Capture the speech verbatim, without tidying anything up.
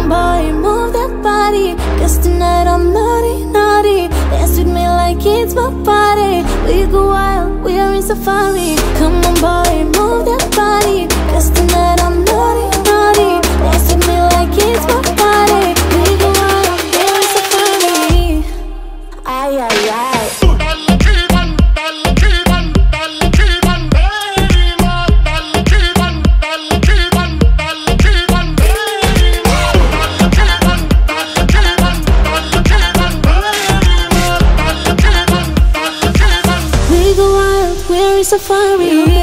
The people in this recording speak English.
on boy, move that body, cause tonight I'm naughty, naughty. Dance with me like it's my party. We go wild, we are in safari. Come on boy, move that body, cause tonight I'm naughty, naughty. Dance with me like it's my party. We go wild, we are in safari. Ay, ay, ay. Safari.